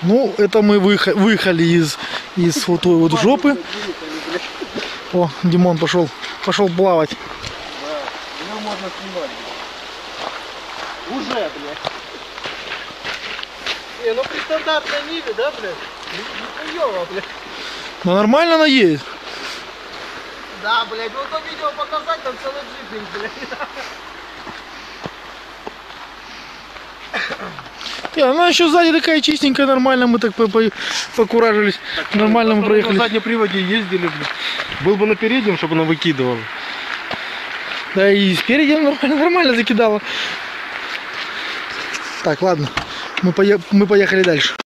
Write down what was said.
Ну, это мы выехали из вот той вот жопы. О, Димон пошел плавать. Да, его можно снимать. Уже, блядь. Ну при стандартной Ниве, да, блядь? Нихуёво, блядь. Ну нормально она едет. Да, блядь, вот то видео показать, там целый джипинг, блядь. Она еще сзади такая чистенькая, нормально, мы так покуражились, нормально мы проехали. На заднем приводе ездили, блядь. Был бы на переднем, чтобы она выкидывала. Да и спереди нормально закидала. Так, ладно, мы поехали дальше.